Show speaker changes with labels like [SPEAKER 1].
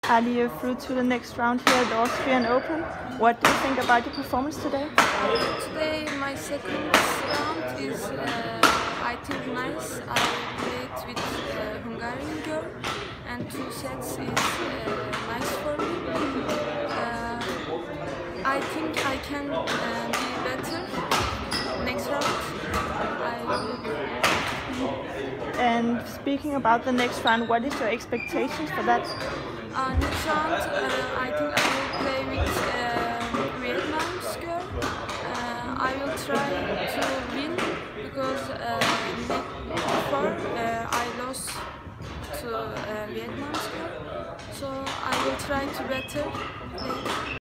[SPEAKER 1] Ali, you're through to the next round here at the Austrian Open. What do you think about your performance today?
[SPEAKER 2] Today my second round is, I think, nice. I played with Hungarian girl and 2 sets is nice for me. I think I can be better next round.
[SPEAKER 1] And speaking about the next round, what is your expectations for that?
[SPEAKER 2] Next round, I think I will play with Vietnamese girl. I will try to win because before I lost to Vietnamese girl. So I will try to better play.